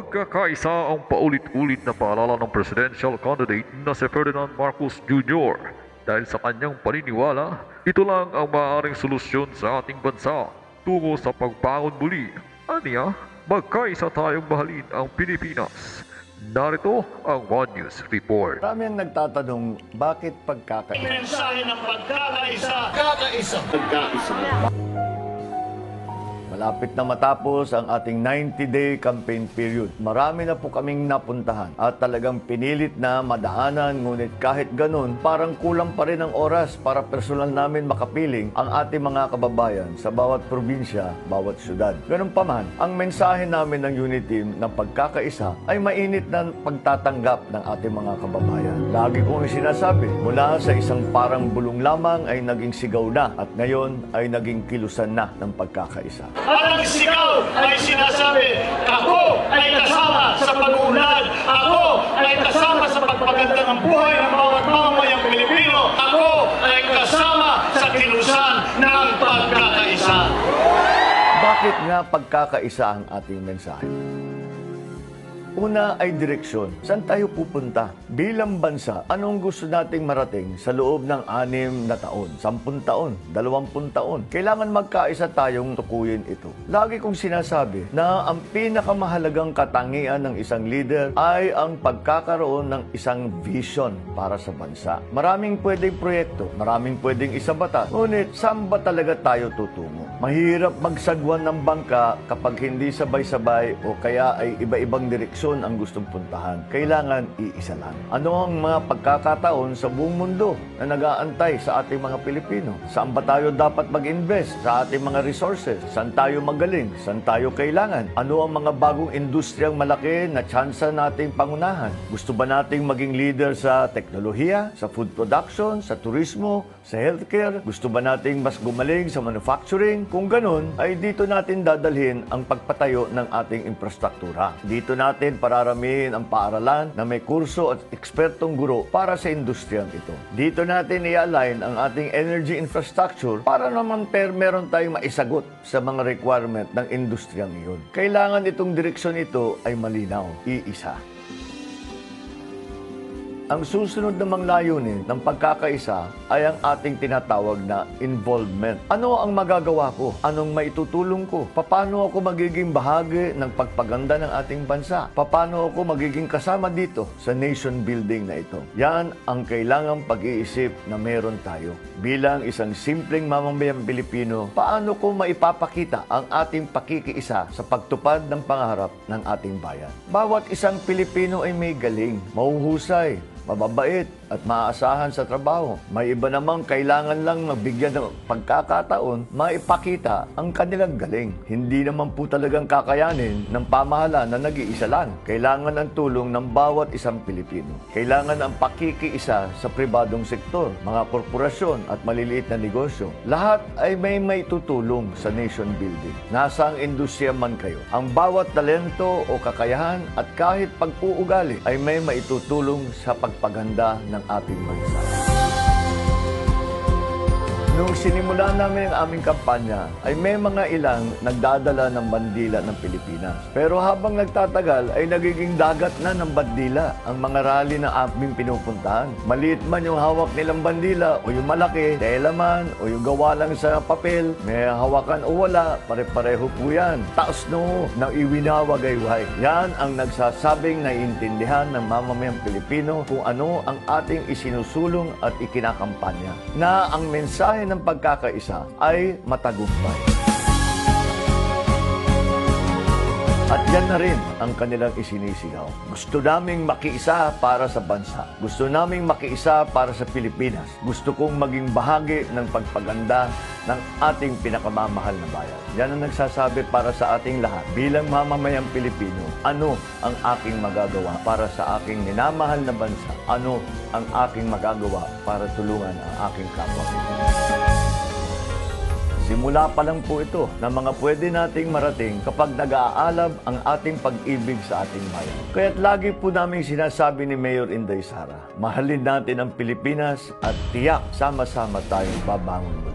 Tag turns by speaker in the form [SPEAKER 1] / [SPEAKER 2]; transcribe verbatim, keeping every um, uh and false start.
[SPEAKER 1] Magkakaisa ang paulit-ulit na paalala ng presidential candidate na si Ferdinand Marcos Junior Dahil sa kanyang paniniwala, ito lang ang maaaring solusyon sa ating bansa tungo sa pagbangon muli. Aniya, magkaisa tayong mahalin ang Pilipinas. Narito ang One News Report.
[SPEAKER 2] Marami ang nagtatanong, bakit pagkakaisa?
[SPEAKER 3] Mensahe ng pagkakaisa. Kakaisa. Pagkakaisa.
[SPEAKER 2] Malapit na matapos ang ating ninety-day campaign period. Marami na po kaming napuntahan at talagang pinilit na madaanan, ngunit kahit ganun, parang kulang pa rin ang oras para personal namin makapiling ang ating mga kababayan sa bawat probinsya, bawat syudad. Ganun pa man, ang mensahe namin ng unit team ng pagkakaisa ay mainit na pagtatanggap ng ating mga kababayan. Lagi kong sinasabi, mula sa isang parang bulong lamang ay naging sigaw na at ngayon ay naging kilusan na ng pagkakaisa.
[SPEAKER 3] At ang sigaw ay sinasabi, ako ay kasama sa pag-uunlad. Ako ay kasama sa pagpaganda ng buhay ng bawat mamamayang Pilipino. Ako ay kasama sa kilusan ng pagkakaisa.
[SPEAKER 2] Bakit nga pagkakaisa ang ating mensahe? Una ay direksyon. Saan tayo pupunta? Bilang bansa, anong gusto nating marating sa loob ng anim na taon, sampung taon, dalawampung taon? Kailangan magkaisa tayong tukuyin ito. Lagi kong sinasabi na ang pinakamahalagang katangian ng isang leader ay ang pagkakaroon ng isang vision para sa bansa. Maraming pwedeng proyekto, maraming pwedeng isabata, ngunit saan ba talaga tayo tutungo? Mahirap magsagwan ng bangka kapag hindi sabay-sabay o kaya ay iba-ibang direksyon ang gustong puntahan. Kailangan iisa lang. Ano ang mga pagkakataon sa buong mundo na nag-aantay sa ating mga Pilipino? Saan ba tayo dapat mag-invest sa ating mga resources? Saan tayo magaling? Saan tayo kailangan? Ano ang mga bagong industriyang malaki na tsansa nating pangunahan? Gusto ba nating maging leader sa teknolohiya, sa food production, sa turismo, sa healthcare? Gusto ba nating mas gumaling sa manufacturing? Kung ganun, ay dito natin dadalhin ang pagpatayo ng ating infrastruktura. Dito natin pararamihin ang paaralan na may kurso at ekspertong guro para sa industriyang ito. Dito natin i-align ang ating energy infrastructure para naman per meron tayong maisagot sa mga requirement ng industriyang iyon. Kailangan itong direksyon ito ay malinaw, iisa. Ang susunod namang layunin ng pagkakaisa ay ang ating tinatawag na involvement. Ano ang magagawa ko? Anong maitutulong ko? Paano ako magiging bahagi ng pagpaganda ng ating bansa? Paano ako magiging kasama dito sa nation building na ito? Yan ang kailangang pag-iisip na meron tayo. Bilang isang simpleng mamamayang Pilipino, paano ko maipapakita ang ating pakikiisa sa pagtupad ng pangarap ng ating bayan? Bawat isang Pilipino ay may galing, mahuhusay, mababait at maaasahan sa trabaho. May iba namang kailangan lang mabigyan ng pagkakataon maipakita ang kanilang galing. Hindi naman po talagang kakayanin ng pamahalaan na nag-iisa lang. Kailangan ang tulong ng bawat isang Pilipino. Kailangan ang pakikiisa sa pribadong sektor, mga korporasyon at maliliit na negosyo. Lahat ay may may tutulong sa nation building. Nasa ang industriya man kayo. Ang bawat talento o kakayahan at kahit pag-uugali ay may maitutulong sa pagpaganda ng ating bansa. Nung sinimula namin ang aming kampanya, ay may mga ilang nagdadala ng bandila ng Pilipinas. Pero habang nagtatagal, ay nagiging dagat na ng bandila ang mga rally na aming pinupuntahan. Maliit man yung hawak nilang bandila o yung malaki, tela man o yung gawa lang sa papel, may hawakan o wala, pare-pareho po yan. Taos no, na iwinawagayway. Yan ang nagsasabing naiintindihan ng mamamayang Pilipino kung ano ang ating isinusulong at ikinakampanya. Na ang mensahe ng pagkakaisa ay matagumpay. At yan na rin ang kanilang isinisigaw. Gusto naming makiisa para sa bansa. Gusto naming makiisa para sa Pilipinas. Gusto kong maging bahagi ng pagpaganda ng ating pinakamamahal na bayan. Yan ang nagsasabi para sa ating lahat. Bilang mamamayang Pilipino, ano ang aking magagawa para sa aking minamahal na bansa? Ano ang aking magagawa para tulungan ang aking kapwa? Simula pa lang po ito na mga pwede nating marating kapag nag-aalab ang ating pag-ibig sa ating bayan. Kaya't lagi po namin sinasabi ni Mayor Inday Sara, mahalin natin ang Pilipinas at tiyak sama-sama tayong babangon.